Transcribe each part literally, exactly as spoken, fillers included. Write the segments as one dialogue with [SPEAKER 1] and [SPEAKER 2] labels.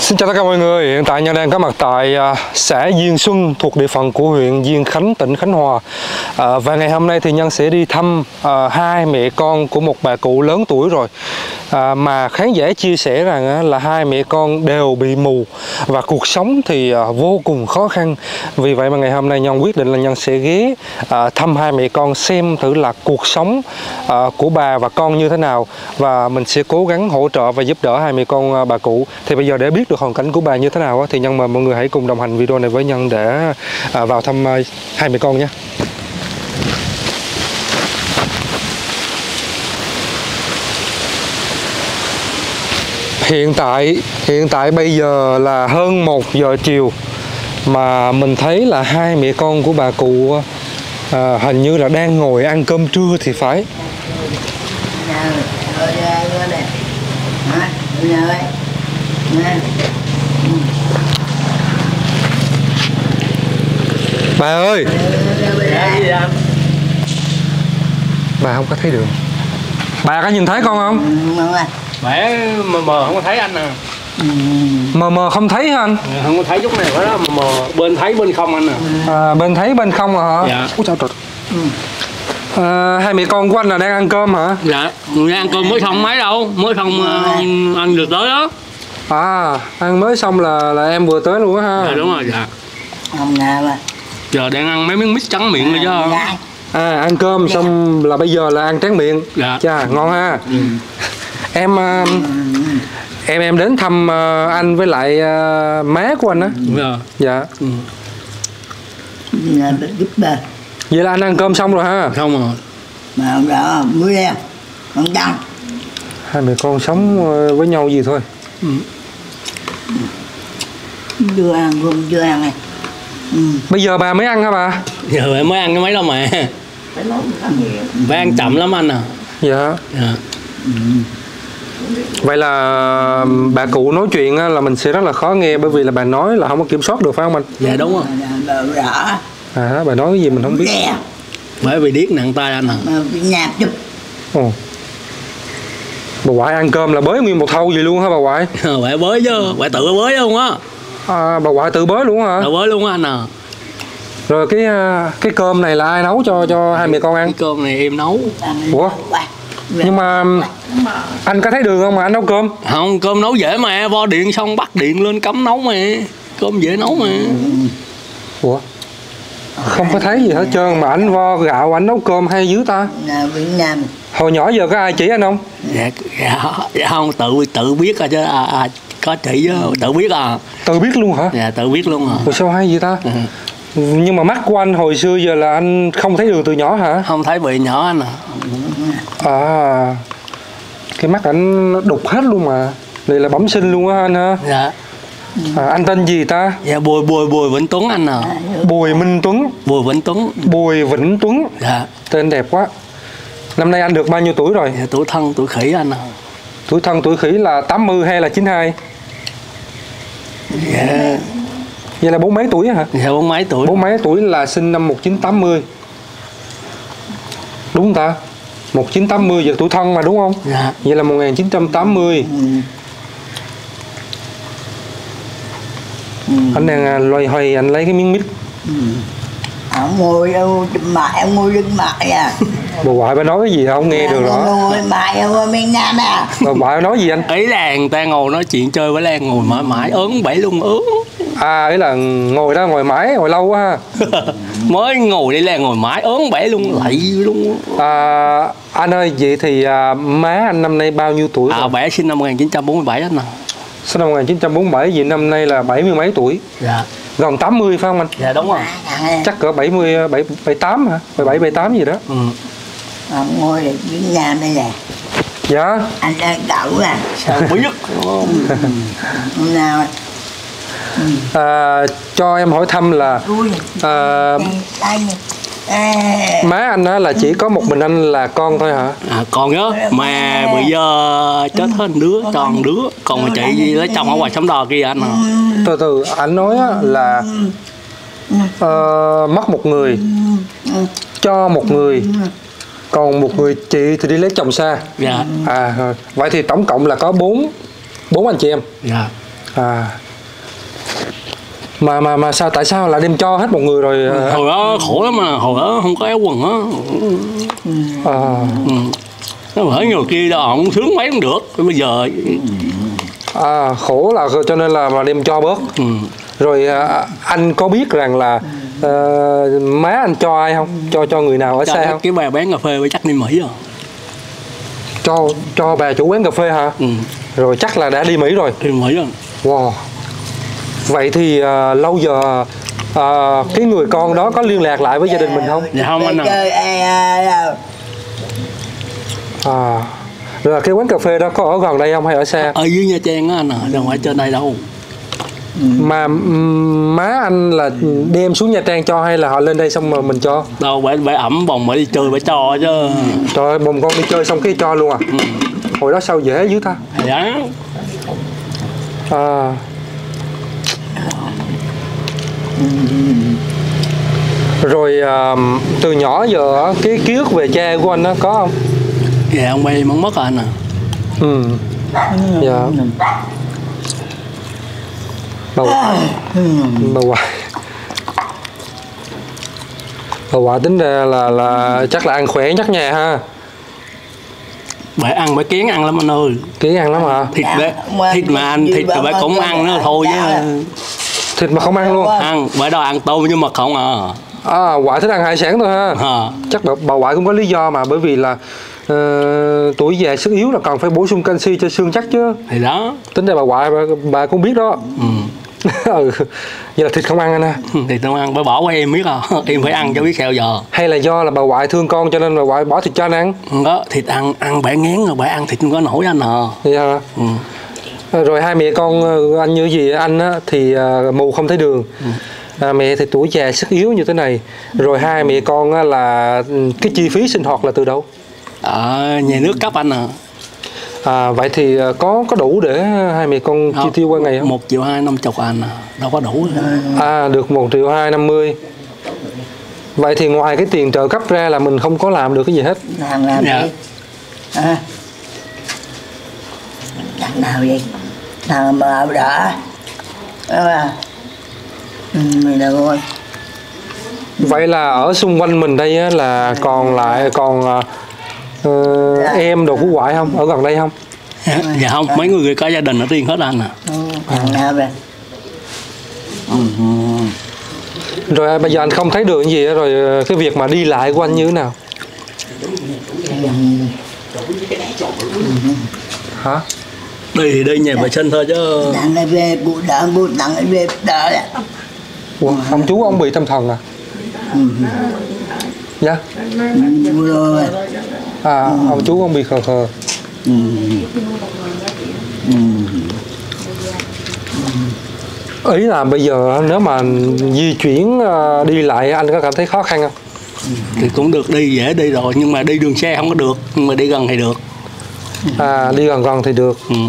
[SPEAKER 1] Xin chào tất cả mọi người, hiện tại Nhân đang có mặt tại uh, xã Diên Xuân thuộc địa phận của huyện Diên Khánh, tỉnh Khánh Hòa. uh, Và ngày hôm nay thì Nhân sẽ đi thăm uh, hai mẹ con của một bà cụ lớn tuổi rồi, uh, mà khán giả chia sẻ rằng uh, là hai mẹ con đều bị mù và cuộc sống thì uh, vô cùng khó khăn. Vì vậy mà ngày hôm nay Nhân quyết định là Nhân sẽ ghé uh, thăm hai mẹ con, xem thử là cuộc sống uh, của bà và con như thế nào, và mình sẽ cố gắng hỗ trợ và giúp đỡ hai mẹ con uh, bà cụ. Thì bây giờ để biết được hoàn cảnh của bà như thế nào thì Nhân mời mọi người hãy cùng đồng hành video này với Nhân để à, vào thăm à, hai mẹ con nhé. Hiện tại hiện tại bây giờ là hơn một giờ chiều mà mình thấy là hai mẹ con của bà cụ à, hình như là đang ngồi ăn cơm trưa thì phải. Bà ơi, bà không có thấy đường. Bà có nhìn thấy con không?
[SPEAKER 2] Mẹ mờ mờ không có thấy anh à.
[SPEAKER 1] Mờ mờ không thấy hả anh?
[SPEAKER 2] Không có thấy chút này phải đó, mờ mờ bên thấy bên không anh à.
[SPEAKER 1] À, bên thấy bên không à hả?
[SPEAKER 2] Dạ.
[SPEAKER 1] Ủa, trời trời. À, hai mẹ con của anh là đang ăn cơm hả?
[SPEAKER 2] Dạ, người ăn cơm mới xong mấy đâu, mới xong uh, ăn được tới đó.
[SPEAKER 1] À, ăn mới xong là là em vừa tới luôn á ha.
[SPEAKER 2] Dạ đúng rồi, dạ.
[SPEAKER 3] Không nào mà.
[SPEAKER 2] Giờ đang ăn mấy miếng mít trắng miệng rồi chứ.
[SPEAKER 1] À, ăn cơm xong là bây giờ là ăn tráng miệng.
[SPEAKER 2] Dạ.
[SPEAKER 1] Chà, ngon ha. Ừ. Em uh, em em đến thăm uh, anh với lại uh, má của anh á.
[SPEAKER 2] Dạ.
[SPEAKER 1] Dạ.
[SPEAKER 2] Ừ.
[SPEAKER 3] Giúp bà.
[SPEAKER 1] Vậy là anh ăn cơm xong rồi ha?
[SPEAKER 2] Xong rồi.
[SPEAKER 3] Mà không đó, mới đeo, không đăng.
[SPEAKER 1] Hai mẹ con sống với nhau gì thôi.
[SPEAKER 2] Ừ.
[SPEAKER 3] Chưa ăn, không chưa ăn này. Ừ.
[SPEAKER 1] Bây giờ bà mới ăn hả bà?
[SPEAKER 2] Giờ em mới ăn cái mấy đâu mà. Phải ăn chậm lắm anh à.
[SPEAKER 1] Dạ.
[SPEAKER 2] Dạ.
[SPEAKER 3] Ừ.
[SPEAKER 1] Vậy là bà cụ nói chuyện là mình sẽ rất là khó nghe, bởi vì là bà nói là không có kiểm soát được phải không anh?
[SPEAKER 2] Dạ đúng rồi.
[SPEAKER 3] Rõ.
[SPEAKER 1] À, bà nói cái gì mình không biết.
[SPEAKER 3] Đè.
[SPEAKER 2] Bởi vì điếc nặng tay anh à.
[SPEAKER 3] Mà nhạc chụp.
[SPEAKER 1] Ồ. Bà ngoại ăn cơm là bới nguyên một thau gì luôn hả bà ngoại?
[SPEAKER 2] Bà bới chứ, bà tự bới luôn á.
[SPEAKER 1] À, bà ngoại tự bới luôn hả?
[SPEAKER 2] Bà bới luôn á anh à.
[SPEAKER 1] Rồi cái cái cơm này là ai nấu cho cho hai mẹ con ăn?
[SPEAKER 2] Cái cơm này em nấu.
[SPEAKER 1] Ủa? Nhưng mà anh có thấy đường không mà anh nấu cơm?
[SPEAKER 2] Không, cơm nấu dễ mà, vo điện xong bắt điện lên cắm nấu mà. Cơm dễ nấu mà.
[SPEAKER 1] Ủa? Không có thấy gì hết trơn mà anh vo gạo anh nấu cơm hay dữ ta?
[SPEAKER 3] Việt Nam.
[SPEAKER 1] Hồi nhỏ giờ có ai chỉ anh không?
[SPEAKER 2] Dạ, dạ, dạ không, tự tự biết à chứ à, à, có chỉ chứ, tự biết à.
[SPEAKER 1] Tự biết luôn hả?
[SPEAKER 2] Dạ, tự biết luôn à.
[SPEAKER 1] Ủa sao hay vậy ta? Ừ. Nhưng mà mắt của anh hồi xưa giờ là anh không thấy đường từ nhỏ hả?
[SPEAKER 2] Không thấy bị nhỏ anh à.
[SPEAKER 1] À, cái mắt anh đục hết luôn mà. Đây là bẩm sinh luôn á anh ha?
[SPEAKER 2] Dạ.
[SPEAKER 1] À, anh tên gì ta?
[SPEAKER 2] Dạ, Bùi Bùi Bùi Vĩnh Tuấn anh à.
[SPEAKER 1] Bùi Minh Tuấn.
[SPEAKER 2] Bùi Vĩnh Tuấn.
[SPEAKER 1] Bùi Vĩnh Tuấn.
[SPEAKER 2] Dạ.
[SPEAKER 1] Tên đẹp quá. Năm nay anh được bao nhiêu tuổi rồi?
[SPEAKER 2] Dạ, tuổi thân tuổi khỉ anh à.
[SPEAKER 1] Tuổi thân tuổi khỉ là tám mươi hay là chín mươi hai?
[SPEAKER 2] Dạ.
[SPEAKER 1] Vậy là bốn mấy tuổi hả?
[SPEAKER 2] Dạ, bốn mấy tuổi.
[SPEAKER 1] Bốn mấy tuổi là sinh năm một nghìn chín trăm tám mươi. Đúng không ta? một nghìn chín trăm tám mươi giờ tuổi thân mà đúng không?
[SPEAKER 2] Dạ.
[SPEAKER 1] Vậy là một nghìn chín trăm tám mươi. Ừ. Ừ. Anh đang loay hoay anh lấy cái miếng mít.
[SPEAKER 3] Ừ. Ông ngồi đâu mại, ông ngồi đứng mại à.
[SPEAKER 1] Bà ngoại bà nói cái gì không nghe được rõ.
[SPEAKER 3] Ngồi mại ở bên Nam à.
[SPEAKER 1] Bà ngoại nói gì anh?
[SPEAKER 2] Ấy là người ta ngồi nói chuyện chơi với Lan ngồi mãi mãi ớn bể luôn ớn.
[SPEAKER 1] À, ấy là ngồi đó ngồi mãi ngồi lâu quá ha.
[SPEAKER 2] Mới ngồi đây là ngồi mãi ớn bể luôn lạy luôn.
[SPEAKER 1] À, anh ơi vậy thì à, má anh năm nay bao nhiêu tuổi?
[SPEAKER 2] À, bé sinh năm một nghìn chín trăm bốn mươi bảy anh à.
[SPEAKER 1] Sinh năm một nghìn chín trăm bốn mươi bảy, vậy năm nay là bảy mươi mấy tuổi.
[SPEAKER 2] Dạ.
[SPEAKER 1] Gần tám mươi phải không anh?
[SPEAKER 2] Dạ đúng rồi.
[SPEAKER 1] Chắc cỡ bảy mươi, bảy mươi tám hả? bảy mươi bảy, bảy mươi tám gì đó.
[SPEAKER 3] Ừ. Ông ngồi ở bên Nam đây nè.
[SPEAKER 1] Dạ.
[SPEAKER 3] Anh đang đậu à.
[SPEAKER 2] Sao biết.
[SPEAKER 3] Hôm nào
[SPEAKER 1] à, cho em hỏi thăm là à, má anh á là chỉ có một mình anh là con thôi hả?
[SPEAKER 2] À, còn nhớ mà bây giờ chết hết đứa tròn đứa, còn mà chị gì lấy chồng ở ngoài Sông Đò kia anh à.
[SPEAKER 1] Từ từ anh nói á, là uh, mất một người cho một người, còn một người chị thì đi lấy chồng xa.
[SPEAKER 2] Dạ.
[SPEAKER 1] À vậy thì tổng cộng là có bốn bốn anh chị em.
[SPEAKER 2] Dạ.
[SPEAKER 1] À. Mà mà mà sao tại sao lại đem cho hết một người rồi?
[SPEAKER 2] Hồi đó khổ lắm mà, hồi đó không có áo quần á.
[SPEAKER 1] À.
[SPEAKER 2] Ừ. Nó phải nhiều kia đâu, không sướng mấy cũng được. Bây giờ
[SPEAKER 1] À, khổ là cho nên là mà đem cho bớt.
[SPEAKER 2] ừ.
[SPEAKER 1] Rồi à, anh có biết rằng là à, má anh cho ai không? Cho cho người nào ở
[SPEAKER 2] Cho
[SPEAKER 1] xa
[SPEAKER 2] cái,
[SPEAKER 1] không?
[SPEAKER 2] cái bà bán cà phê với chắc đi Mỹ rồi.
[SPEAKER 1] Cho cho bà chủ quán cà phê hả?
[SPEAKER 2] Ừ.
[SPEAKER 1] Rồi chắc là đã đi Mỹ rồi.
[SPEAKER 2] Đi Mỹ rồi.
[SPEAKER 1] Wow. Vậy thì à, lâu giờ à, cái người con đó có liên lạc lại với gia đình mình không?
[SPEAKER 2] Dạ không anh à.
[SPEAKER 3] Chơi ai đâu.
[SPEAKER 1] À. Rồi cái quán cà phê đó có ở gần đây không hay ở xa?
[SPEAKER 2] Ở dưới Nha Trang á anh à, đâu phải trên đây đâu.
[SPEAKER 1] Mà um, má anh là đem xuống Nha Trang cho hay là họ lên đây xong mà mình cho?
[SPEAKER 2] Đâu phải phải ẩm bồng phải đi chơi phải cho chứ.
[SPEAKER 1] Trời ơi, bồng con đi chơi xong cái cho luôn à?
[SPEAKER 2] Ừ.
[SPEAKER 1] Hồi đó sao dễ dữ ta?
[SPEAKER 2] Dạ.
[SPEAKER 1] À. Rồi à, từ nhỏ giờ cái ký ức về cha của anh đó có không?
[SPEAKER 2] Dạ ông bay mất mất rồi anh à.
[SPEAKER 1] Ừ. Dạ. Bà bà ngoại bà ngoại tính ra là là chắc là ăn khỏe nhất nhà ha.
[SPEAKER 2] Bà ăn bà kén ăn lắm anh ơi.
[SPEAKER 1] Kén ăn lắm hả?
[SPEAKER 2] Thịt bà, thịt mà ăn thịt thì bà cũng ăn nữa thôi chứ.
[SPEAKER 1] Thịt mà không ăn luôn?
[SPEAKER 2] Ăn, bà đâu ăn tôm nhưng mà không à.
[SPEAKER 1] À, ngoại thích ăn hải sản thôi ha.
[SPEAKER 2] À.
[SPEAKER 1] Chắc bà, bà ngoại cũng có lý do mà, bởi vì là uh, tuổi già sức yếu là cần phải bổ sung canxi cho xương chắc chứ.
[SPEAKER 2] Thì đó.
[SPEAKER 1] Tính ra bà ngoại bà, bà cũng biết đó.
[SPEAKER 2] Ừ.
[SPEAKER 1] Ừ. Vậy là thịt không ăn anh ha?
[SPEAKER 2] Thịt không ăn, bà bỏ qua em biết à. Em phải ăn cho biết sao giờ.
[SPEAKER 1] Hay là do là bà ngoại thương con cho nên bà ngoại bỏ thịt cho anh ăn?
[SPEAKER 2] Đó, thịt ăn, ăn bả ngán rồi, bả ăn thịt không có nổi anh à.
[SPEAKER 1] Vậy hả?
[SPEAKER 2] Ừ.
[SPEAKER 1] Rồi hai mẹ con anh như gì anh á, thì uh, mù không thấy đường. Ừ. À, mẹ thì tuổi già sức yếu như thế này. Rồi hai mẹ con á, là cái chi phí sinh hoạt là từ đâu?
[SPEAKER 2] Ở nhà nước cấp anh à.
[SPEAKER 1] À, vậy thì có có đủ để hai mẹ con chi tiêu qua ngày không?
[SPEAKER 2] Một triệu hai năm chục anh à, đâu có đủ.
[SPEAKER 1] À, được một triệu hai năm mươi. Vậy thì ngoài cái tiền trợ cấp ra là mình không có làm được cái gì hết.
[SPEAKER 3] Thằng làm
[SPEAKER 2] Dạ.
[SPEAKER 3] gì? À. Thằng nào vậy? Thằng mà đỡ. Đó là ừ, mình là thôi.
[SPEAKER 1] Vậy là ở xung quanh mình đây á, là còn lại còn uh, em đồ của ngoại không? Ở gần đây không?
[SPEAKER 2] Dạ, dạ không, mấy người có gia đình ở riêng hết anh à.
[SPEAKER 3] Ừ, thằng nào vậy?
[SPEAKER 1] Rồi bây giờ anh không thấy được cái gì đó, rồi cái việc mà đi lại của anh như thế nào? Hả?
[SPEAKER 2] Đi thì đi nhà vệ sinh thôi chứ.
[SPEAKER 3] Thằng này về bụ đỡ, bụ thằng này về đỡ đấy.
[SPEAKER 1] Ủa, ông chú ông bị tâm thần à?
[SPEAKER 3] Ừ.
[SPEAKER 1] Dạ.
[SPEAKER 3] Bụ rồi.
[SPEAKER 1] À, ông chú ông bị khờ khờ.
[SPEAKER 3] Ừ. Ừ.
[SPEAKER 1] Ý là bây giờ nếu mà di chuyển đi lại anh có cảm thấy khó khăn không?
[SPEAKER 2] Thì cũng được, đi dễ đi rồi, nhưng mà đi đường xe không có được, nhưng mà đi gần thì được.
[SPEAKER 1] À, đi gần gần thì được.
[SPEAKER 2] Ừ.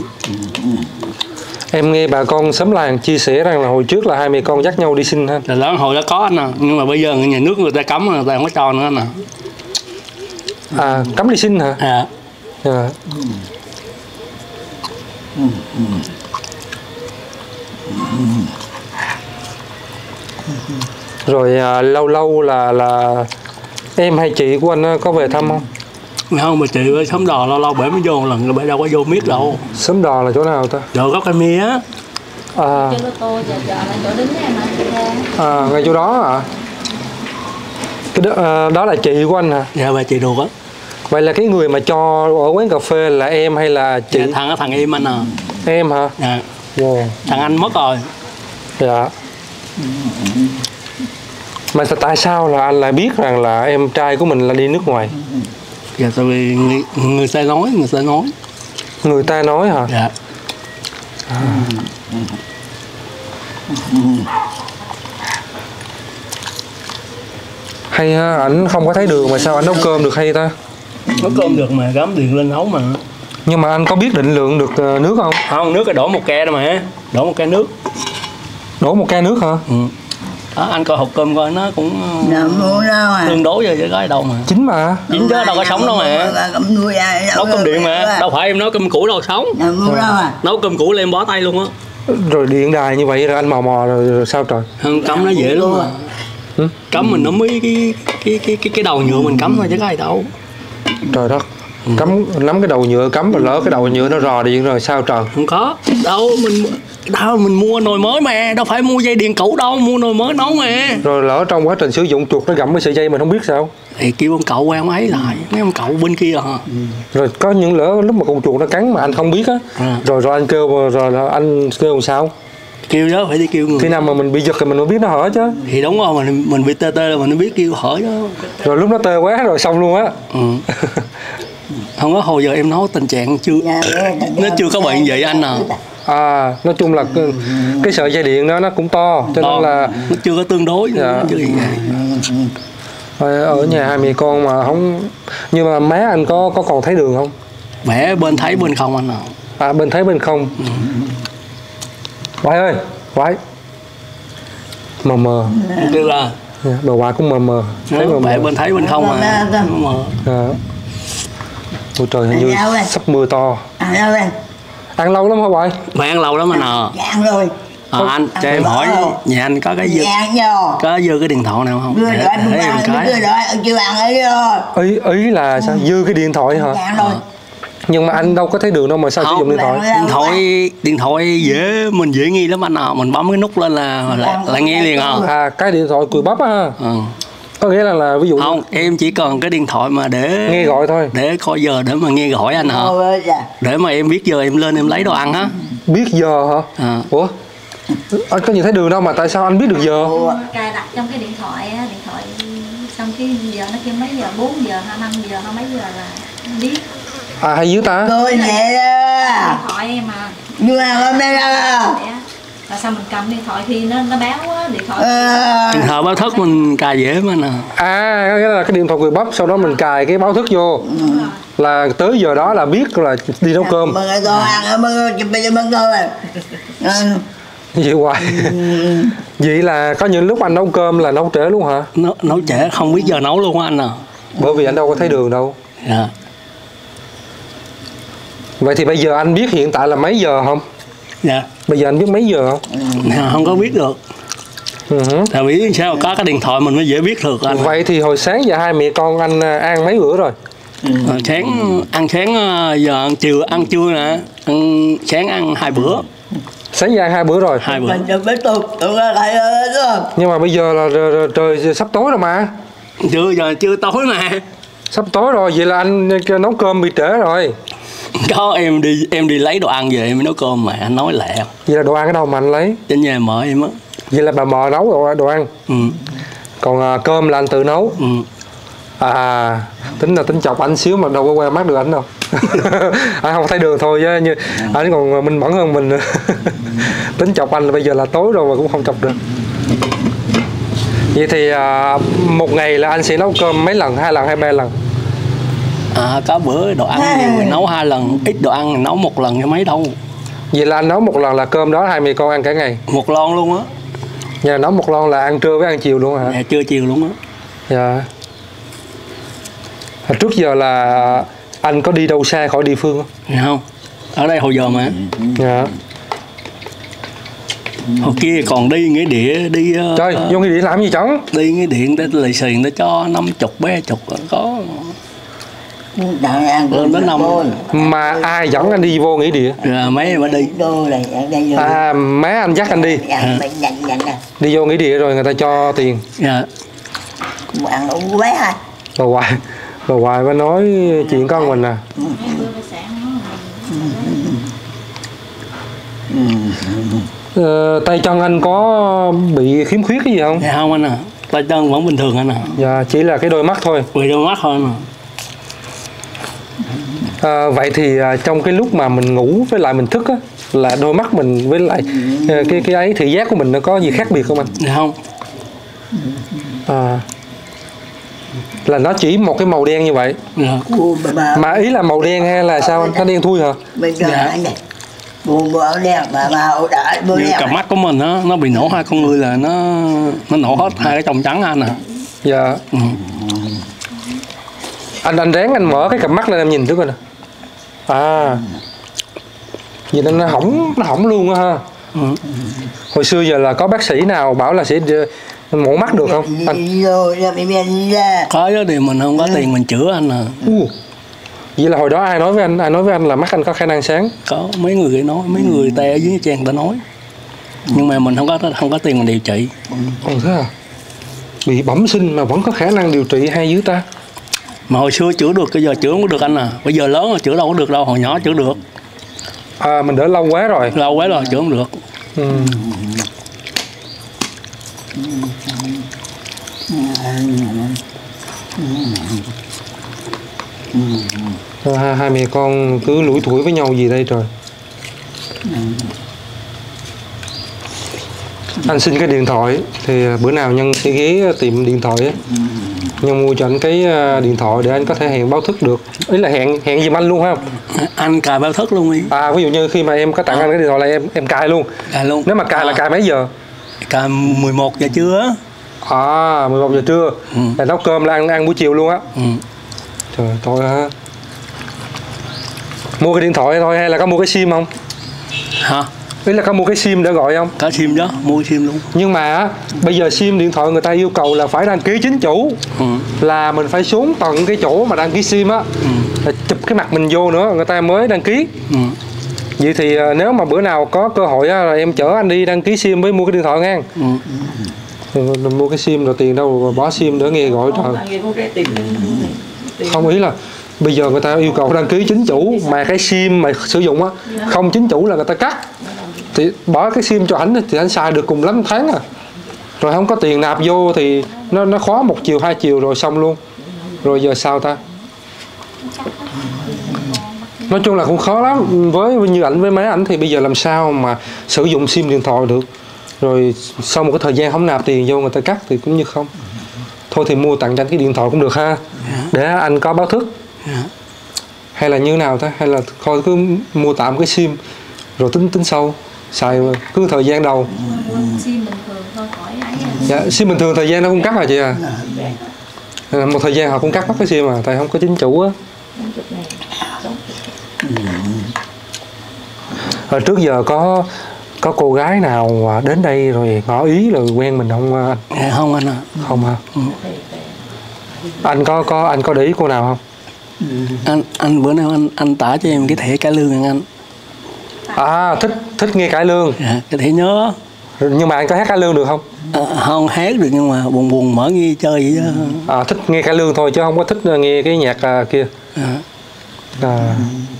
[SPEAKER 1] Em nghe bà con xóm làng chia sẻ rằng là hồi trước là hai mẹ con dắt nhau đi xin ha.
[SPEAKER 2] Là đó hồi đó có anh à, nhưng mà bây giờ nhà nước người ta cấm, người ta không có cho nữa anh à.
[SPEAKER 1] À, cấm đi xin hả?
[SPEAKER 2] À.
[SPEAKER 1] À. Rồi à, lâu lâu là là em hay chị của anh có về thăm không?
[SPEAKER 2] Không, mà chị với xóm đò lâu lâu bể mới vô lần, bể đâu có vô miết đâu.
[SPEAKER 1] Xóm đò là chỗ nào ta?
[SPEAKER 2] Rồi góc cây mía á.
[SPEAKER 1] À,
[SPEAKER 4] Trên ô tô chờ chờ là chỗ đứng này mà.
[SPEAKER 1] à, ngay chỗ đó à? Cái đó, à, đó là chị của anh hả?
[SPEAKER 2] Dạ bà chị ruột á.
[SPEAKER 1] Vậy là cái người mà cho ở quán cà phê là em hay là chị?
[SPEAKER 2] Dạ, thằng thằng em anh à.
[SPEAKER 1] Em hả?
[SPEAKER 2] Dạ.
[SPEAKER 1] Wow.
[SPEAKER 2] Thằng anh mất rồi.
[SPEAKER 1] Dạ. Mà tại sao là anh lại biết rằng là em trai của mình là đi nước ngoài?
[SPEAKER 2] Dạ tại vì người, người ta nói, người ta nói.
[SPEAKER 1] Người ta nói hả?
[SPEAKER 2] Dạ.
[SPEAKER 1] À. Hay ha, ảnh không có thấy đường mà sao ảnh nấu cơm được hay ta?
[SPEAKER 2] Nấu cơm được mà, gắm điện lên nấu mà.
[SPEAKER 1] Nhưng mà anh có biết định lượng được nước không?
[SPEAKER 2] Không, nước là đổ một ke đâu mà. Đổ một ke nước.
[SPEAKER 1] Đổ một ke nước hả?
[SPEAKER 2] Ừ. Đó, anh coi hộp cơm coi nó cũng tương đối với cái đâu mà.
[SPEAKER 1] Chín mà.
[SPEAKER 2] Chín chứ đâu có sống đâu mà. Nấu cơm điện mà. Đâu phải em nấu cơm củ đâu sống. Nấu cơm củ lên bó tay luôn á.
[SPEAKER 1] Rồi điện đài như vậy rồi anh mò mò rồi, rồi sao trời?
[SPEAKER 2] Không, cắm nó dễ lắm mà.
[SPEAKER 1] Ừ?
[SPEAKER 2] Cắm mình nó mới cái cái cái cái cái đầu nhựa mình cắm thôi chứ có gì đâu.
[SPEAKER 1] Trời đất. Cắm nắm cái đầu nhựa cắm rồi lỡ cái đầu nhựa nó rò điện rồi sao trời?
[SPEAKER 2] Không có. Đâu mình đâu mình mua nồi mới mà, đâu phải mua dây điện cũ đâu, mua nồi mới nấu mà.
[SPEAKER 1] Rồi lỡ trong quá trình sử dụng chuột nó gặm cái sợi dây mình không biết sao?
[SPEAKER 2] Thì kêu ông cậu qua ông ấy lại, mấy ông cậu bên kia hả? Ừ.
[SPEAKER 1] Rồi có những lỡ lúc mà con chuột nó cắn mà anh không biết á,
[SPEAKER 2] À.
[SPEAKER 1] rồi rồi anh kêu rồi là anh kêu làm sao?
[SPEAKER 2] Kêu đó phải đi kêu người.
[SPEAKER 1] Khi nào mà mình bị giật thì mình mới biết nó hở chứ.
[SPEAKER 2] Thì đúng rồi, mình mình bị tê tê là mình mới biết kêu hở đó.
[SPEAKER 1] Rồi lúc nó tê quá rồi xong luôn á.
[SPEAKER 2] Ừ. Không có hồi giờ em nói tình trạng chưa, nó chưa có bệnh vậy anh à.
[SPEAKER 1] À, nói chung là cái, cái sợi dây điện đó nó cũng to cho
[SPEAKER 2] To,
[SPEAKER 1] nên là
[SPEAKER 2] nó chưa có tương đối.
[SPEAKER 1] Dạ.
[SPEAKER 2] Chứ gì vậy.
[SPEAKER 1] ở nhà hai mẹ con mà không, nhưng mà má anh có có còn thấy đường không?
[SPEAKER 2] Vẽ bên thấy bên không anh à.
[SPEAKER 1] À bên thấy bên không. Quái ơi, quái. Mờ mờ.
[SPEAKER 2] Được là
[SPEAKER 1] Dạ, bà ngoại cũng mờ mờ. Thấy mờ
[SPEAKER 2] vẽ
[SPEAKER 1] mờ.
[SPEAKER 2] bên thấy bên không mà. Mờ.
[SPEAKER 1] À. Ôi trời, hình như sắp mưa to.
[SPEAKER 3] Ăn lâu rồi.
[SPEAKER 1] Ăn lâu lắm hả ngoại?
[SPEAKER 2] Mẹ ăn lâu lắm anh à.
[SPEAKER 3] Dạ ăn rồi.
[SPEAKER 2] À, anh cho em hỏi nhà anh có cái dư,
[SPEAKER 3] Dạ ăn rồi.
[SPEAKER 2] có dư cái điện thoại nào không?
[SPEAKER 3] Đưa
[SPEAKER 2] Để,
[SPEAKER 3] rồi,
[SPEAKER 2] để
[SPEAKER 3] đưa
[SPEAKER 2] em
[SPEAKER 3] rồi,
[SPEAKER 2] cái.
[SPEAKER 3] đưa rồi, chưa ăn ấy rồi.
[SPEAKER 1] Ý ý là sao? Dư cái điện thoại hả?
[SPEAKER 3] Dạ ăn rồi.
[SPEAKER 1] Nhưng mà anh đâu có thấy đường đâu mà sao sử
[SPEAKER 2] Không,
[SPEAKER 1] dụng điện thoại?
[SPEAKER 2] Điện thoại điện thoại dễ, mình dễ nghi lắm anh à, mình bấm cái nút lên là là, là nghe liền à.
[SPEAKER 1] À cái điện thoại cùi bắp á.
[SPEAKER 2] Ừ.
[SPEAKER 1] Có nghĩa là là ví dụ
[SPEAKER 2] Không, em chỉ cần cái điện thoại mà để
[SPEAKER 1] nghe gọi thôi.
[SPEAKER 2] để coi giờ để mà nghe gọi anh hả?
[SPEAKER 3] Rồi, dạ.
[SPEAKER 2] Để mà em biết giờ em lên em lấy đồ ăn á.
[SPEAKER 1] Biết giờ hả?
[SPEAKER 2] À.
[SPEAKER 1] Ủa? Anh có nhìn thấy đường đâu mà tại sao anh biết được giờ?
[SPEAKER 4] Cài đặt trong cái điện thoại á, điện thoại xong cái giờ nó kêu mấy giờ, bốn giờ hay năm giờ hay mấy giờ là biết.
[SPEAKER 1] À hay dữ ta?
[SPEAKER 3] Tôi nhẹ đó.
[SPEAKER 4] Điện thoại em mà.
[SPEAKER 3] Nhưng mà hôm nay là
[SPEAKER 4] Và sao mình cầm điện thoại thì nó nó báo á, điện thoại.
[SPEAKER 3] ờ,
[SPEAKER 2] Điện thoại báo thức mình cài dễ mà nè.
[SPEAKER 1] À có nghĩa là cái điện thoại cùi bắp sau đó mình cài cái báo thức vô là tới giờ đó là biết là đi nấu cơm.
[SPEAKER 3] mừng rồi con ăn mừng chụp bây giờ mừng rồi. Ừ.
[SPEAKER 1] Vậy hoài. Vậy là có những lúc anh nấu cơm là nấu trễ luôn hả?
[SPEAKER 2] Nấu, nấu trễ không biết giờ nấu luôn á anh à.
[SPEAKER 1] Bởi vì anh đâu có thấy đường đâu.
[SPEAKER 2] Dạ.
[SPEAKER 1] Vậy thì bây giờ anh biết hiện tại là mấy giờ không?
[SPEAKER 2] Dạ.
[SPEAKER 1] Bây giờ anh biết mấy giờ không?
[SPEAKER 2] Dạ, không có biết được.
[SPEAKER 1] Ừ.
[SPEAKER 2] Tại vì sao có cái điện thoại mình mới dễ biết được anh.
[SPEAKER 1] Vậy thì hồi sáng giờ hai mẹ con anh ăn mấy bữa rồi?
[SPEAKER 2] À, sáng ăn sáng giờ ăn chiều ăn trưa nè, ăn sáng ăn hai bữa.
[SPEAKER 1] Sáng giờ ăn hai bữa rồi.
[SPEAKER 2] Hai bữa.
[SPEAKER 3] Mình được biết tôi tôi lại rồi.
[SPEAKER 1] Nhưng mà bây giờ là trời, trời sắp tối rồi mà.
[SPEAKER 2] Chưa giờ chưa tối mà.
[SPEAKER 1] Sắp tối rồi, vậy là anh nấu cơm bị trễ rồi.
[SPEAKER 2] Có em đi em đi lấy đồ ăn về em mới nấu cơm mà anh nói lẹ.
[SPEAKER 1] Vậy là đồ ăn ở đâu mà anh lấy?
[SPEAKER 2] Trên nhà mợ em á.
[SPEAKER 1] Vậy là bà mò nấu đồ, đồ ăn.
[SPEAKER 2] Ừ.
[SPEAKER 1] Còn à, cơm là anh tự nấu.
[SPEAKER 2] Ừ.
[SPEAKER 1] À, tính là tính chọc anh xíu mà đâu có qua mắt được anh đâu. Anh không thấy đường thôi chứ như anh còn minh mẫn hơn mình nữa. Tính chọc anh là bây giờ là tối rồi mà cũng không chọc được. Vậy thì à, một ngày là anh sẽ nấu cơm mấy lần, hai lần hay ba lần?
[SPEAKER 2] À, có bữa đồ ăn nhiều mình nấu hai lần, ít đồ ăn mình nấu một lần cho mấy đâu.
[SPEAKER 1] Vậy là anh nấu một lần là cơm đó hai mẹ con ăn cả ngày?
[SPEAKER 2] Một lon luôn á.
[SPEAKER 1] Nhà nấu một lon là ăn trưa với ăn chiều luôn hả?
[SPEAKER 2] Dạ, trưa chiều luôn á.
[SPEAKER 1] Dạ. À, trước giờ là anh có đi đâu xa khỏi địa phương không?
[SPEAKER 2] Dạ không. Ở đây hồi giờ mà.
[SPEAKER 1] Dạ.
[SPEAKER 2] Hồi kia còn đi nghĩa địa đi.
[SPEAKER 1] Trời,
[SPEAKER 2] uh,
[SPEAKER 1] vô nghĩa địa làm gì chóng?
[SPEAKER 2] đi nghĩa điện để lì xì người ta cho năm chục bé chục có. Lên đến năm.
[SPEAKER 1] Mà ai dẫn anh đi vô nghĩa địa?
[SPEAKER 2] Rồi mấy em mới đi.
[SPEAKER 1] À, má anh dắt anh đi. Đi vô nghĩa địa rồi người ta cho tiền.
[SPEAKER 2] Dạ.
[SPEAKER 3] Ăn uống bé à.
[SPEAKER 1] Bà Hoài, bà Hoài mới nói chuyện con mình à. Ờ, tay chân anh có bị khiếm khuyết cái gì không?
[SPEAKER 2] Dạ không anh à. Tay chân vẫn bình thường anh à.
[SPEAKER 1] Dạ, chỉ là cái đôi mắt thôi.
[SPEAKER 2] Vì đôi mắt thôi anh à.
[SPEAKER 1] À, vậy thì à, trong cái lúc mà mình ngủ với lại mình thức á, là đôi mắt mình với lại à, cái cái ấy thị giác của mình nó có gì khác biệt không anh?
[SPEAKER 2] Dạ không.
[SPEAKER 1] À, là nó chỉ một cái màu đen như vậy.
[SPEAKER 2] Dạ.
[SPEAKER 1] Mà ý là màu đen hay là sao anh? Nó đen thui hả?
[SPEAKER 3] Dạ. Buồn bộ đen mà màu đỏ bữa đen.
[SPEAKER 2] Cặp mắt của mình á, nó bị nổ hai con người là nó nó nổ hết hai cái tròng trắng anh à.
[SPEAKER 1] Dạ.
[SPEAKER 2] Ừ.
[SPEAKER 1] Anh anh ráng anh mở cái cặp mắt lên em nhìn trước coi nè. À. Vậy nên nó hỏng nó hỏng luôn á ha.
[SPEAKER 2] Ừ.
[SPEAKER 1] Hồi xưa giờ là có bác sĩ nào bảo là sẽ mổ mắt được không anh?
[SPEAKER 3] Rồi ra bệnh viện ra.
[SPEAKER 2] Có chứ, thì mình không có tiền mình chữa anh à.
[SPEAKER 1] Ừ. Vậy là hồi đó ai nói với anh, ai nói với anh là mắt anh có khả năng sáng?
[SPEAKER 2] Có mấy người nói, mấy người ta ở dưới Nha Trang người ta nói. Nhưng mà mình không có không có tiền mình điều trị.
[SPEAKER 1] Ồ thế à? Bị bẩm sinh mà vẫn có khả năng điều trị hay dữ ta?
[SPEAKER 2] Mà hồi xưa chữa được, bây giờ chữa không có được anh à. Bây giờ lớn rồi chữa đâu có được đâu, hồi nhỏ chữa được.
[SPEAKER 1] À mình đỡ lâu quá rồi.
[SPEAKER 2] Lâu quá rồi chữa không được.
[SPEAKER 1] Ừ. Rồi, hai, hai mẹ con cứ lủi thủi với nhau gì đây trời. Anh xin cái điện thoại thì bữa nào Nhân sẽ ghé tiệm điện thoại á, Nhân mua cho anh cái điện thoại để anh có thể hẹn báo thức được. Ý là hẹn hẹn giùm anh luôn ha.
[SPEAKER 2] Anh cài báo thức luôn đi.
[SPEAKER 1] À ví dụ như khi mà em có tặng à. anh cái điện thoại là em em cài luôn.
[SPEAKER 2] Cài luôn.
[SPEAKER 1] Nếu mà cài à. là cài mấy giờ?
[SPEAKER 2] Cài mười một giờ trưa.
[SPEAKER 1] À mười một giờ trưa. Ừ. Là nấu cơm là ăn ăn buổi chiều luôn á.
[SPEAKER 2] Ừ.
[SPEAKER 1] Trời thôi ha. Mua cái điện thoại thôi hay là có mua cái sim không?
[SPEAKER 2] Hả?
[SPEAKER 1] Ý là có mua cái sim để gọi không?
[SPEAKER 2] Có sim đó, mua sim luôn.
[SPEAKER 1] Nhưng mà bây giờ sim điện thoại người ta yêu cầu là phải đăng ký chính chủ. Ừ. Là mình phải xuống tận cái chỗ mà đăng ký sim á. Ừ. Chụp cái mặt mình vô nữa người ta mới đăng ký. Ừ. Vậy thì nếu mà bữa nào có cơ hội á, là em chở anh đi đăng ký sim với mua cái điện thoại ngang. Ừ. Rồi mua cái sim rồi tiền đâu rồi bỏ sim để nghe gọi trời. Không, ý là bây giờ người ta yêu cầu đăng ký chính chủ mà cái sim mà sử dụng á không chính chủ là người ta cắt. Thì bỏ cái sim cho ảnh thì anh xài được cùng lắm tháng à. Rồi không có tiền nạp vô thì nó nó khó một chiều hai chiều rồi xong luôn. Rồi giờ sao ta? Nói chung là cũng khó lắm. Với như ảnh với mấy ảnh thì bây giờ làm sao mà sử dụng sim điện thoại được. Rồi sau một cái thời gian không nạp tiền vô người ta cắt thì cũng như không. Thôi thì mua tặng cho anh cái điện thoại cũng được ha. Để anh có báo thức. Hay là như nào ta? Hay là thôi cứ mua tạm cái sim rồi tính tính sau. Xài cứ thời gian đầu.
[SPEAKER 4] Sim bình thường thôi khỏi ấy.
[SPEAKER 1] Dạ, sim bình thường thời gian nó cũng cắt mà chị à. Một thời gian họ cũng cắt mất cái sim mà tại không có chính chủ á. Hồi trước giờ có có cô gái nào đến đây rồi ngỏ ý rồi quen mình không anh?
[SPEAKER 2] À, không anh à.
[SPEAKER 1] Không hả? Ừ. Anh có có anh có để ý cô nào không?
[SPEAKER 2] Anh anh bữa nào anh anh tả cho em cái thẻ cải lương anh.
[SPEAKER 1] À thích thích nghe cải lương.
[SPEAKER 2] À, cái thẻ nhớ.
[SPEAKER 1] Nhưng mà anh có hát cải lương được không?
[SPEAKER 2] À, không hát được nhưng mà buồn buồn mở nghe chơi vậy đó.
[SPEAKER 1] À, thích nghe cải lương thôi chứ không có thích nghe cái nhạc à, kia. À. À.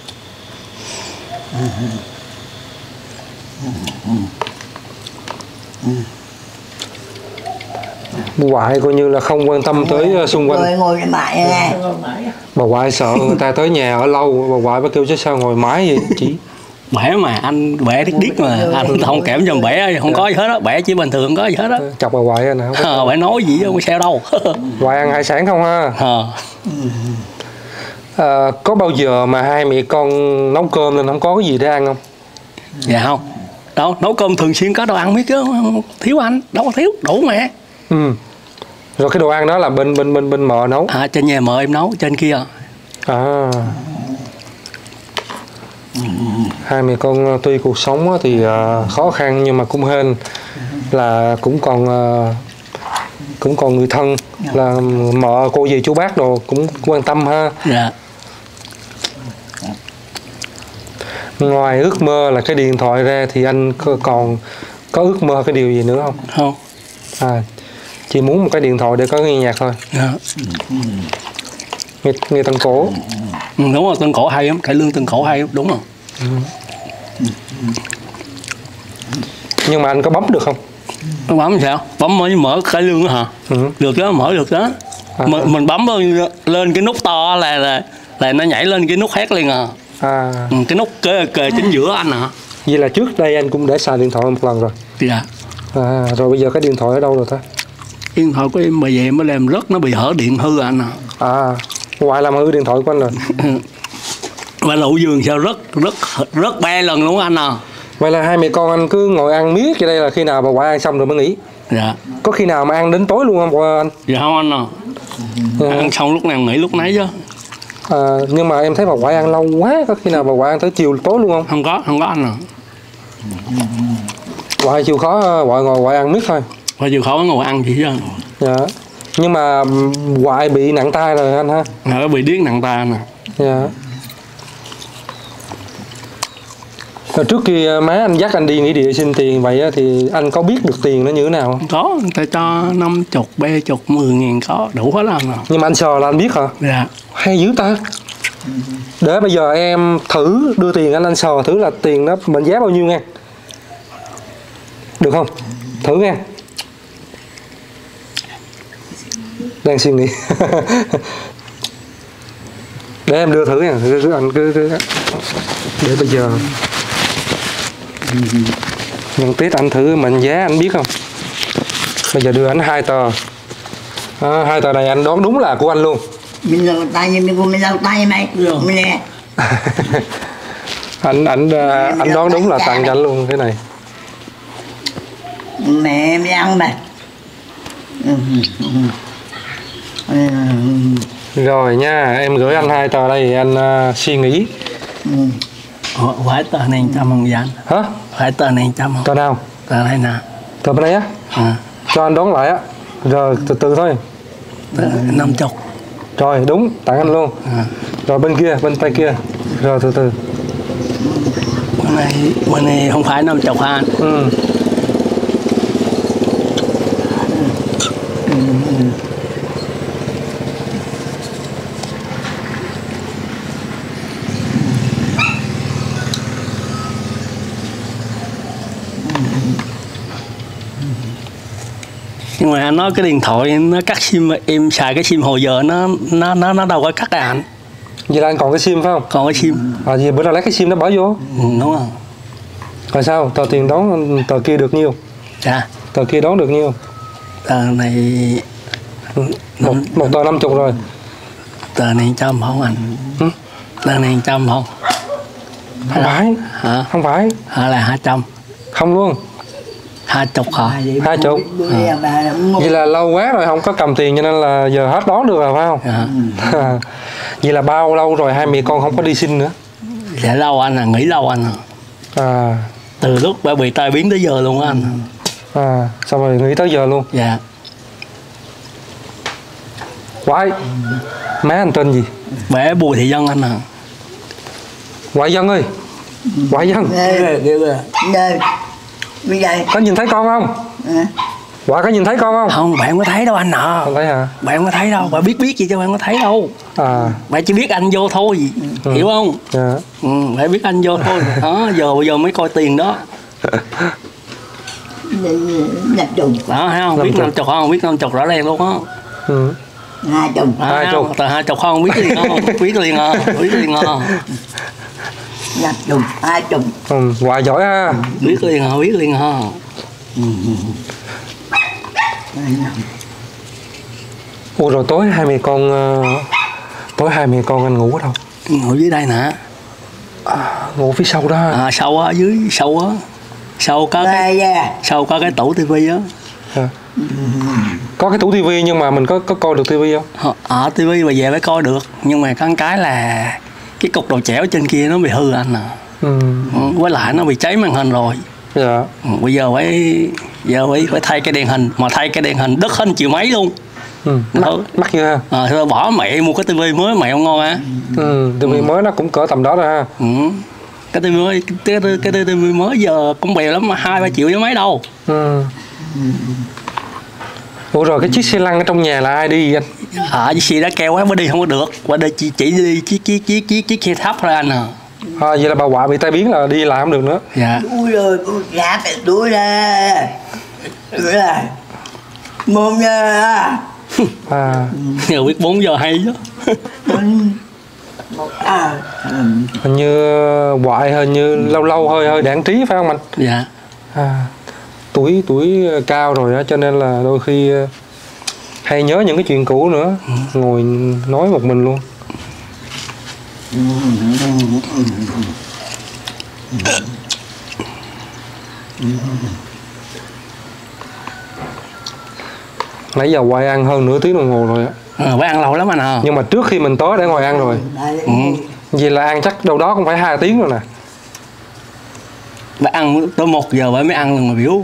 [SPEAKER 1] Ngoại coi như là không quan tâm tới xung quanh.
[SPEAKER 3] Ngồi ngồi mãi nè.
[SPEAKER 1] Bà ngoại sợ người ta tới nhà ở lâu, bà ngoại bà kêu chứ sao ngồi mãi vậy chị?
[SPEAKER 2] Bẻ mà anh bẻ điếc điếc mà anh không kẽm cho bẻ không có gì hết á, bẻ chỉ bình thường không có gì hết á.
[SPEAKER 1] Chọc bà ngoại anh hả?
[SPEAKER 2] Ờ, bẻ nói gì không có sao đâu.
[SPEAKER 1] Ngoại ăn hải sản không ha?
[SPEAKER 2] Ờ.
[SPEAKER 1] À, có bao giờ mà hai mẹ con nấu cơm nên không có cái gì để ăn không?
[SPEAKER 2] Dạ không. Đâu, nấu cơm thường xuyên có đồ ăn biết chứ, thiếu anh, đâu có thiếu, đủ mà.
[SPEAKER 1] Ừ. Rồi cái đồ ăn đó là bên bên bên bên mợ nấu.
[SPEAKER 2] À trên nhà mợ em nấu, trên kia.
[SPEAKER 1] À. Hai mẹ con tuy cuộc sống thì uh, khó khăn nhưng mà cũng hên là cũng còn uh, cũng còn người thân là mợ cô dì chú bác đồ cũng quan tâm ha.
[SPEAKER 2] Dạ.
[SPEAKER 1] Ngoài ước mơ là cái điện thoại ra thì anh còn có ước mơ cái điều gì nữa không?
[SPEAKER 2] Không.
[SPEAKER 1] À, chỉ muốn một cái điện thoại để có nghe nhạc thôi.
[SPEAKER 2] Dạ.
[SPEAKER 1] Nghe, nghe Tân Cổ.
[SPEAKER 2] Ừ, đúng rồi, Tân Cổ hay lắm, cải lương Tân Cổ hay lắm, đúng rồi. Ừ.
[SPEAKER 1] Nhưng mà anh có bấm được không?
[SPEAKER 2] Nó bấm sao? Bấm mới mở cải lương đó hả? Ừ. Được đó, mở được đó. À, mình, à. mình bấm lên cái nút to là là là nó nhảy lên cái nút hát liền à. À. Ừ, cái nút kề, kề chính giữa anh hả?
[SPEAKER 1] Vậy là trước đây anh cũng để xài điện thoại một lần rồi.
[SPEAKER 2] Dạ.
[SPEAKER 1] À, rồi bây giờ cái điện thoại ở đâu rồi ta?
[SPEAKER 2] Điện thoại của em bởi vậy mới làm rớt, nó bị hở điện hư anh à.
[SPEAKER 1] À, ngoài làm hư điện thoại của anh rồi.
[SPEAKER 2] Và lậu giường sao rớt rớt rớt ba lần luôn anh à.
[SPEAKER 1] Vậy là hai mẹ con anh cứ ngồi ăn miết vậy đây là khi nào mà ngoại ăn xong rồi mới nghỉ?
[SPEAKER 2] Dạ. Có
[SPEAKER 1] khi nào mà ăn đến tối luôn không anh?
[SPEAKER 2] Dạ không anh à. Ừ. Ăn xong lúc nào nghỉ lúc nấy chứ.
[SPEAKER 1] À, nhưng mà em thấy bà ngoại ăn lâu quá, có khi nào bà ngoại ăn tới chiều tối luôn không?
[SPEAKER 2] Không có, không có anh à.
[SPEAKER 1] Ngoại chịu khó ngoại ngồi ngoại ăn miết thôi.
[SPEAKER 2] Ngoại chịu khó ngồi ăn chỉ chứ.
[SPEAKER 1] Dạ. Nhưng mà ngoại bị nặng tay rồi anh ha.
[SPEAKER 2] Nó bị điếc nặng tay nè.
[SPEAKER 1] Dạ. Rồi trước kia má anh dắt anh đi nghỉ địa xin tiền vậy á, thì anh có biết được tiền nó như thế nào không?
[SPEAKER 2] Có, người ta cho năm chục, ba chục, mười ngàn có, đủ hết làm rồi.
[SPEAKER 1] Nhưng mà anh sờ là anh biết hả?
[SPEAKER 2] Dạ.
[SPEAKER 1] Hay dữ ta. Để bây giờ em thử đưa tiền anh anh sờ thử là tiền nó mệnh giá bao nhiêu nha. Được không? Thử nha. Đang suy nghĩ. Để em đưa thử nha. Cứ anh cứ, cứ để bây giờ nhân Tết anh thử mệnh giá anh biết không? Bây giờ đưa anh hai tờ. À, hai tờ này anh đoán đúng là của anh luôn.
[SPEAKER 3] Mình lau tay như mình mình lau tay mày. Mình nè.
[SPEAKER 1] anh anh anh đoán đúng là tặng cho anh luôn cái này.
[SPEAKER 3] Mẹ mới ăn mà.
[SPEAKER 1] Rồi nha, em gửi anh hai tờ đây anh uh, suy nghĩ.
[SPEAKER 2] Ủa, phải tờ này trăm không dạ anh?
[SPEAKER 1] Hả?
[SPEAKER 2] Phải tờ này trăm không?
[SPEAKER 1] Tờ nào?
[SPEAKER 2] Tờ này nè.
[SPEAKER 1] Tờ bên đây á?
[SPEAKER 2] À.
[SPEAKER 1] Cho anh đoán lại á. Rồi từ từ thôi.
[SPEAKER 2] Năm chục.
[SPEAKER 1] Rồi đúng, tặng anh luôn. À. Rồi bên kia, bên tay kia. Rồi từ từ.
[SPEAKER 2] Bên này, bên này không phải năm chục hả anh?
[SPEAKER 1] Ừ.
[SPEAKER 2] Nhưng mà anh nói cái điện thoại nó cắt sim, em xài cái sim hồi giờ nó nó nó nó đâu có cắt à anh.
[SPEAKER 1] Vậy là anh còn cái sim phải không?
[SPEAKER 2] Còn cái sim.
[SPEAKER 1] À vậy bữa nào lấy cái sim đó bỏ vô.
[SPEAKER 2] Ừ, đúng không?
[SPEAKER 1] Rồi sao? Tờ tiền đón tờ kia được nhiêu?
[SPEAKER 2] Dạ.
[SPEAKER 1] Tờ kia đón được nhiêu?
[SPEAKER 2] Tờ này
[SPEAKER 1] một, một tờ năm chục rồi.
[SPEAKER 2] Tờ này trăm không anh? Ừ? Tờ này trăm không?
[SPEAKER 1] Không phải.
[SPEAKER 2] Hả?
[SPEAKER 1] Không phải.
[SPEAKER 2] Hả là hai trăm?
[SPEAKER 1] Không luôn.
[SPEAKER 2] Hai chục hả?
[SPEAKER 1] Hai chục. À. Vậy là lâu quá rồi không có cầm tiền cho nên là giờ hết đón được rồi phải không? Dạ. Vậy là bao lâu rồi hai mẹ con không có đi xin nữa?
[SPEAKER 2] Dạ lâu anh à, nghỉ lâu anh à.
[SPEAKER 1] À.
[SPEAKER 2] Từ lúc bà bị tai biến tới giờ luôn anh.
[SPEAKER 1] À, xong rồi nghỉ tới giờ luôn.
[SPEAKER 2] Dạ.
[SPEAKER 1] Quái. Má anh tên gì?
[SPEAKER 2] Bé Bùi Thị Dân anh à.
[SPEAKER 1] Quái Dân ơi. Quái Dân.
[SPEAKER 3] Đây. Bây giờ
[SPEAKER 1] có nhìn thấy con không? À. Quả có nhìn thấy con không?
[SPEAKER 2] Không, bạn có thấy đâu anh à.
[SPEAKER 1] Không thấy hả?
[SPEAKER 2] Bạn có thấy đâu, bạn biết biết gì cho bạn có thấy đâu. À. Bạn chỉ biết anh vô thôi, ừ. Hiểu không? Dạ. Ừ, bạn biết anh vô thôi. Đó, giờ bây giờ mới coi tiền đó.
[SPEAKER 3] Năm chục.
[SPEAKER 2] Đó, thấy không? Biết năm chục không? Biết năm chục rõ ràng luôn á. Ừ.
[SPEAKER 3] Hai chục.
[SPEAKER 2] Hai chục. Tờ hai chục không? Biết liền không? Biết liền à? Biết liền à?
[SPEAKER 3] Năm chục, hai chục.
[SPEAKER 1] Ừ, hoài giỏi ha.
[SPEAKER 2] Biết liền hả? Biết liền hả? Ừ.
[SPEAKER 1] Ủa rồi tối hai mẹ con tối hai mẹ con anh ngủ ở đâu?
[SPEAKER 2] Ngủ dưới đây nè.
[SPEAKER 1] À, ngủ phía sau đó.
[SPEAKER 2] À, sau á, dưới sâu á. Sâu có cái sâu có cái tủ tivi á. À.
[SPEAKER 1] Có cái tủ tivi nhưng mà mình có có coi được tivi không?
[SPEAKER 2] Ở tivi mà về mới coi được, nhưng mà có cái là cái cục đầu chẻo trên kia nó bị hư anh à. Ừ. Với lại nó bị cháy màn hình rồi. Dạ. Ừ, bây giờ phải giờ phải phải thay cái đèn hình, mà thay cái đèn hình đứt hết triệu mấy luôn.
[SPEAKER 1] Ừ. Mắc, mắc chưa ha?
[SPEAKER 2] À, thôi bỏ mẹ mua cái tivi mới mẹ không ngon á.
[SPEAKER 1] Ừ, tivi ừ. mới nó cũng cỡ tầm đó rồi ha.
[SPEAKER 2] Ừ. Cái tivi mới cái cái, cái tivi mới giờ cũng bèo lắm, hai ba triệu với mấy đâu. Ừ.
[SPEAKER 1] Ủa rồi cái chiếc xe lăn ở trong nhà là ai đi anh?
[SPEAKER 2] À, chiếc xe đã keo quá mới đi không có được, qua đây chỉ chỉ đi chiếc chiếc chiếc chiếc chiếc xe thấp thôi anh à.
[SPEAKER 1] À, vậy là bà Họa bị tai biến là đi lại không được nữa.
[SPEAKER 2] Dạ.
[SPEAKER 3] Đuôi rồi, dạ phải đuôi ra. Đuôi ra. Mồm ra.
[SPEAKER 2] À. Giờ biết bốn giờ hay chứ.
[SPEAKER 1] À. Hình như Hoại hình như lâu lâu hơi hơi đãng trí phải không anh?
[SPEAKER 2] Dạ.
[SPEAKER 1] À. Tuổi tuổi cao rồi đó cho nên là đôi khi hay nhớ những cái chuyện cũ nữa, ừ. Ngồi nói một mình luôn. Nãy giờ Hoài ăn hơn nửa tiếng đồng hồ rồi á.
[SPEAKER 2] À, phải ăn lâu lắm anh à.
[SPEAKER 1] Nhưng mà trước khi mình tới để ngồi ăn rồi. Ừ. Vì là ăn chắc đâu đó cũng phải hai tiếng rồi nè.
[SPEAKER 2] bà ăn tới một giờ bà mới ăn lần mà biểu.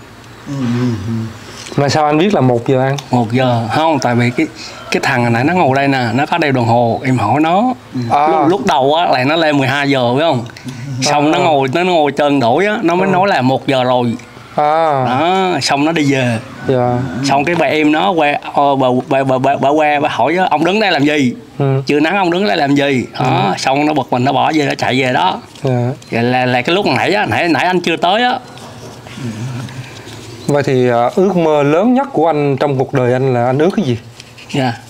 [SPEAKER 1] Mà sao anh biết là một giờ ăn?
[SPEAKER 2] Một giờ không, tại vì cái cái thằng này nó ngồi đây nè, nó có đeo đồng hồ, em hỏi nó. À. lúc, lúc đầu á là nó lên mười hai giờ phải không? Xong à. nó ngồi nó ngồi trơn đổi á, nó mới à. nói là một giờ rồi. À. Đó, xong nó đi về. Yeah. Xong cái bà em nó qua ờ, bà, bà, bà, bà, bà qua bà hỏi ông đứng đây làm gì? Ừ. Chưa nắng ông đứng đây làm gì? Đó, ừ. Xong nó bật mình nó bỏ về nó chạy về đó. Yeah. Vậy là, là cái lúc nãy á, nãy nãy anh chưa tới á.
[SPEAKER 1] Vậy thì uh, ước mơ lớn nhất của anh trong cuộc đời anh là anh ước cái gì?
[SPEAKER 2] Dạ. Yeah.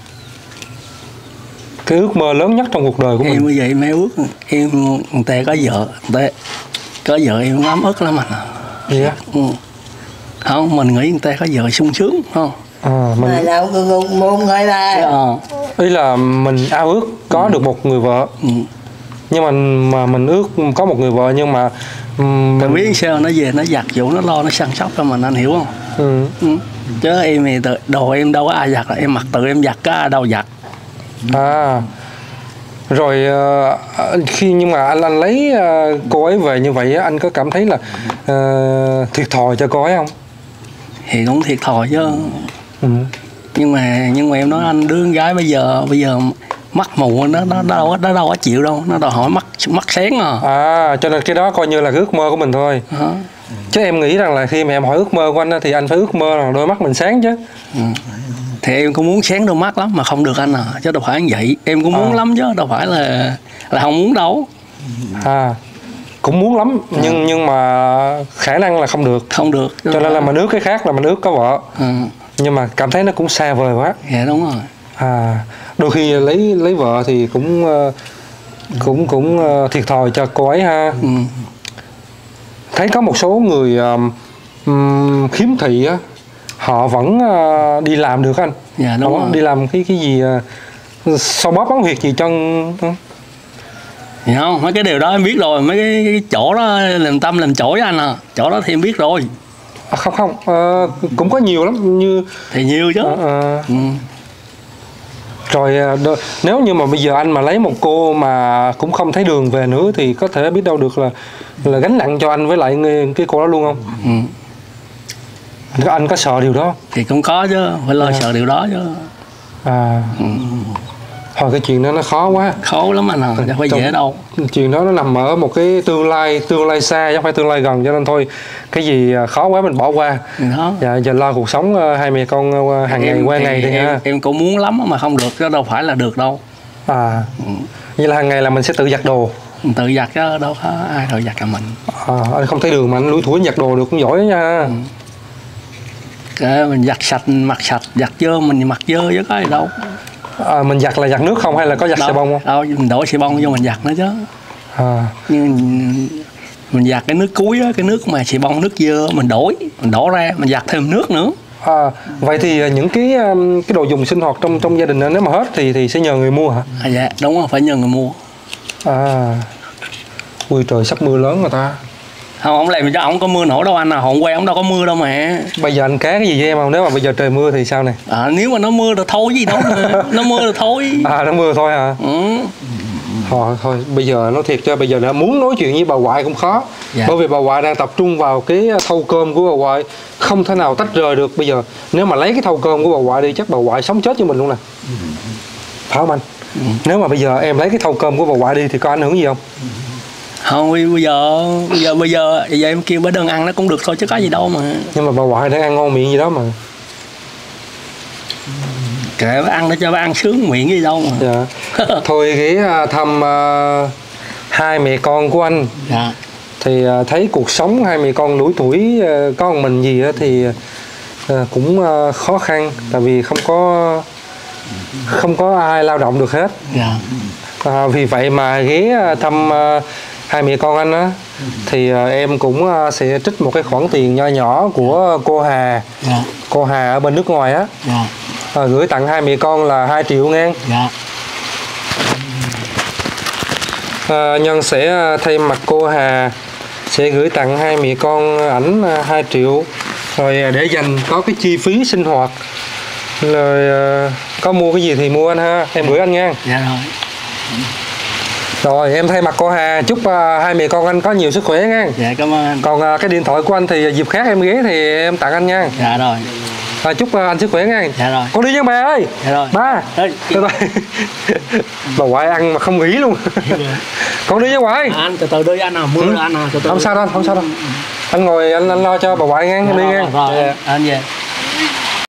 [SPEAKER 1] Cái ước mơ lớn nhất trong cuộc đời của
[SPEAKER 2] em
[SPEAKER 1] mình.
[SPEAKER 2] Em như vậy mấy ước em người ta có vợ, người ta có vợ em ấm ức lắm anh.
[SPEAKER 1] Gì á?
[SPEAKER 2] Ừ. Không, mình nghĩ người ta có vợ sung sướng không?
[SPEAKER 3] À, mình là đâu một người mà.
[SPEAKER 2] Ờ.
[SPEAKER 1] Ý là mình ao ước có ừ. được một người vợ. Ừ. Nhưng mà mà mình ước có một người vợ nhưng mà
[SPEAKER 2] mình Tại biết sao nó về nó giặt vụ nó lo nó săn sóc cho mình, anh hiểu không? Ừ. Ừ. Chứ em thì đồ em đâu có ai giặt, em mặc tự em giặt có ai đâu giặt.
[SPEAKER 1] À. Rồi uh, khi nhưng mà anh anh lấy uh, cô ấy về như vậy anh có cảm thấy là uh, thiệt thòi cho cô ấy không?
[SPEAKER 2] Thì cũng thiệt thòi chứ. Ừ. Nhưng mà nhưng mà em nói anh đứa con gái bây giờ bây giờ mắt mù nó nó đâu nó đâu có chịu đâu, nó đòi hỏi mắt mắt sáng à.
[SPEAKER 1] À, cho nên cái đó coi như là cái ước mơ của mình thôi. À. Chứ em nghĩ rằng là khi mà em hỏi ước mơ của anh thì anh phải ước mơ là đôi mắt mình sáng chứ. Ừ.
[SPEAKER 2] Thì em cũng muốn sáng đôi mắt lắm mà không được anh à, chứ đâu phải như vậy. Em cũng muốn à. lắm chứ đâu phải là là không muốn đâu. À,
[SPEAKER 1] cũng muốn lắm à. nhưng nhưng mà khả năng là không được.
[SPEAKER 2] Không được.
[SPEAKER 1] Cho nên là mình ước cái khác là mình ước có vợ. À. Nhưng mà cảm thấy nó cũng xa vời quá.
[SPEAKER 2] Dạ đúng rồi.
[SPEAKER 1] À, đôi khi lấy lấy vợ thì cũng cũng cũng thiệt thòi cho cô ấy ha. Ừ. Thấy có một số người um, khiếm thị á, họ vẫn uh, đi làm được anh. Dạ đúng họ rồi. Đi làm cái cái gì uh, sau bóp bắn huyệt gì chân.
[SPEAKER 2] Dạ không, mấy cái điều đó em biết rồi, mấy cái, cái chỗ đó làm tâm làm chổi anh à, chỗ đó thì em biết rồi.
[SPEAKER 1] À, không không, uh, cũng có nhiều lắm như
[SPEAKER 2] thì nhiều chứ. Uh, uh, ừ.
[SPEAKER 1] Rồi uh, nếu như mà bây giờ anh mà lấy một cô mà cũng không thấy đường về nữa thì có thể biết đâu được là là gánh nặng cho anh với lại cái cô đó luôn không? Ừ. Anh có sợ điều đó?
[SPEAKER 2] Thì cũng có chứ, phải lo à. sợ điều đó chứ. À. Ừ.
[SPEAKER 1] Thôi cái chuyện đó nó khó quá.
[SPEAKER 2] Khó lắm anh à, chẳng phải dễ đâu.
[SPEAKER 1] Chuyện đó nó nằm ở một cái tương lai, tương lai xa chứ không phải tương lai gần, cho nên thôi cái gì khó quá mình bỏ qua. Đó. Dạ, giờ lo cuộc sống hai mẹ con hàng ngày qua ngày đi ha.
[SPEAKER 2] Em cũng muốn lắm mà không được, chứ đâu phải là được đâu.
[SPEAKER 1] À. Ừ. Vậy là hàng ngày là mình sẽ tự giặt đồ.
[SPEAKER 2] Mình tự giặt chứ đâu có ai tự giặt cả mình.
[SPEAKER 1] À, anh không thấy đường mà anh lủi thủi giặt đồ được cũng giỏi đó nha. Ừ.
[SPEAKER 2] Cái mình giặt sạch, mặc sạch, giặt dơ mình mặc dơ chứ có gì đâu.
[SPEAKER 1] À, mình giặt là giặt nước không hay là có giặt xà bông không?
[SPEAKER 2] Đâu, mình đổ xà bông vô mình giặt nữa chứ. À. Nhưng mình giặt cái nước cuối á, cái nước mà xà bông nước dơ mình đổi, mình đổ ra, mình giặt thêm nước nữa.
[SPEAKER 1] À, vậy thì những cái cái đồ dùng sinh hoạt trong trong gia đình nếu mà hết thì thì sẽ nhờ người mua hả?
[SPEAKER 2] À, dạ, đúng rồi, phải nhờ người mua.
[SPEAKER 1] À. Ui trời, sắp mưa lớn rồi ta.
[SPEAKER 2] Không, ông làm cho ông có mưa nổi đâu anh à, hôm qua ông đâu có mưa đâu mà.
[SPEAKER 1] Bây giờ anh cá cái gì với em không? Nếu mà bây giờ trời mưa thì sao này?
[SPEAKER 2] À, nếu mà nó mưa rồi thôi gì đâu mà. Nó mưa rồi thôi.
[SPEAKER 1] À, nó mưa thôi hả? Ừ. Thôi, thôi, bây giờ nói thiệt cho bây giờ đã muốn nói chuyện với bà ngoại cũng khó. Dạ. Bởi vì bà ngoại đang tập trung vào cái thau cơm của bà ngoại, không thể nào tách rời được. Bây giờ nếu mà lấy cái thau cơm của bà ngoại đi chắc bà ngoại sống chết với mình luôn nè. Ừ. Phải không anh? Ừ. Nếu mà bây giờ em lấy cái thau cơm của bà ngoại đi thì có ảnh hưởng gì không? Ừ.
[SPEAKER 2] Không, bây giờ bây giờ bây giờ bây giờ em kêu bà đơn ăn nó cũng được thôi chứ có gì đâu mà.
[SPEAKER 1] Nhưng mà bà ngoại đang ăn ngon miệng gì đó mà.
[SPEAKER 2] Kệ bà ăn nó cho bà ăn sướng miệng gì đâu mà.
[SPEAKER 1] Dạ. Thôi ghé thăm uh, hai mẹ con của anh. Dạ. Thì uh, thấy cuộc sống hai mẹ con lủi thủi uh, có một mình gì đó thì uh, cũng uh, khó khăn, tại vì không có không có ai lao động được hết. Dạ. À, vì vậy mà ghé thăm uh, hai mẹ con anh á, thì uh, em cũng uh, sẽ trích một cái khoản tiền nho nhỏ của cô Hà. Dạ. Cô Hà ở bên nước ngoài á. Dạ. À, gửi tặng hai mẹ con là hai triệu ngang. Dạ. À, Nhân sẽ thay mặt cô Hà sẽ gửi tặng hai mẹ con ảnh hai triệu, rồi để dành có cái chi phí sinh hoạt, rồi uh, có mua cái gì thì mua anh ha, em gửi anh nha.
[SPEAKER 2] Dạ rồi.
[SPEAKER 1] Rồi em thay mặt cô Hà chúc uh, hai mẹ con anh có nhiều sức khỏe nha.
[SPEAKER 2] Dạ cảm ơn anh.
[SPEAKER 1] Còn uh, cái điện thoại của anh thì dịp khác em ghé thì em tặng anh nha.
[SPEAKER 2] Dạ rồi.
[SPEAKER 1] À, chúc uh, anh sức khỏe nha.
[SPEAKER 2] Dạ rồi.
[SPEAKER 1] Con đi nha bà ơi.
[SPEAKER 2] Dạ rồi.
[SPEAKER 1] Ba.
[SPEAKER 2] Ê,
[SPEAKER 1] bye bye. Bà ngoại ăn mà không nghĩ luôn. Con đi nha ngoại.
[SPEAKER 2] À, anh từ từ đi anh à, mưa
[SPEAKER 1] ừ.
[SPEAKER 2] anh à, từ từ.
[SPEAKER 1] Không sao đâu, không sao đâu. Anh ngồi anh, anh lo cho bà ngoại nha, em đi nha.
[SPEAKER 2] Rồi, anh về.